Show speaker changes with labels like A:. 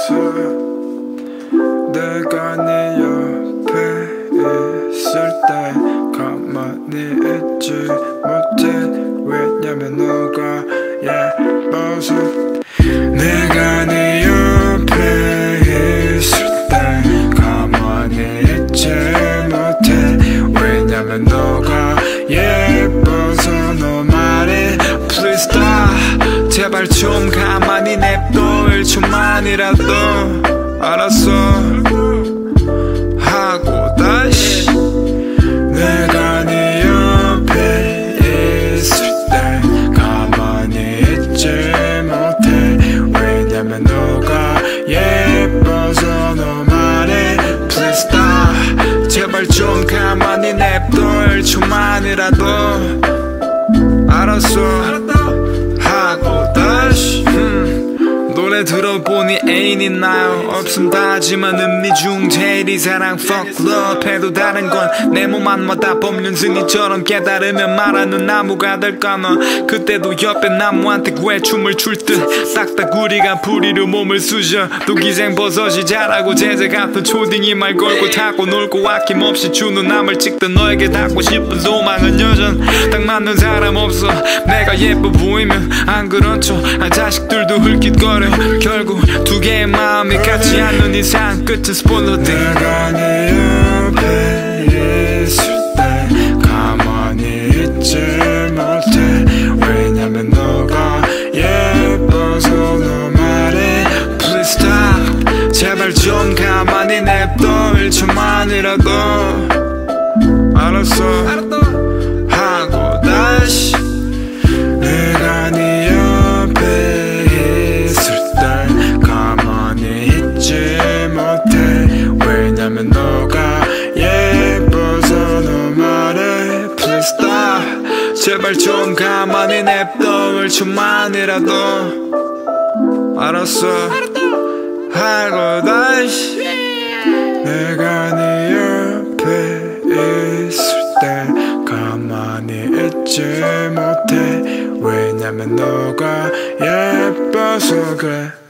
A: 알았어. 내가 네 옆에 있을 때 가만히 있지 못해. 왜냐면 너가 예뻐서. 내가 네 옆에 있을 때 가만히 있지 못해. 왜냐면 너가 예뻐서. 너 말해 Please stop. 제발 좀 가만히 냅둬. 1초만이라도. 알았어 하고 다시. 내가 네 옆에 있을 때 가만히 있지 못해. 왜냐면 너가 예뻐서. 너 말해 Please stop. 제발 좀 가만히 냅둬. 1초만이라도. 알았어 하고 다시. 노래 들어보니 애인 있나요? 없음 다지만 음리 중 제일이 사랑 Fuck love 해도 다른 건 내 몸 안마다 법륜승이처럼 깨달으면 말하는 나무가 될까. 너 그때도 옆에 나무한테 괴춤을 출 듯 딱따구리가 부리로 몸을 쑤셔. 또 기생버섯이 자라고 제재 같은 초딩이 말 걸고 타고 놀고 아낌없이 주는 남을 찍던 너에게 닿고 싶은 소망은 여전. 딱 맞는 사람 없어. 내가 예뻐 보이면 안 그런 척. 자식들도 흘깃거려. 결국 두 개의 마음이 같지 않는 이상 끝은 스포일러. 내가 네 옆에 있을 때 가만히 있지 못해. 왜냐면 너가 예뻐서. 너 말해 Please stop. 제발 좀 가만히 냅둬. 1초만이라도. 알았어 하고 다시. 내가 네 옆에 있을 때 가만히 있지 못해. 왜냐면 너가 예뻐서. 너 말해 Please stop. 제발 좀 가만히 냅둬. 1초만이라도. 알았어 하고 다시. 내가 네 옆에 있을 때 가만히 있지 못해. 왜냐면 너가 예뻐서 그래.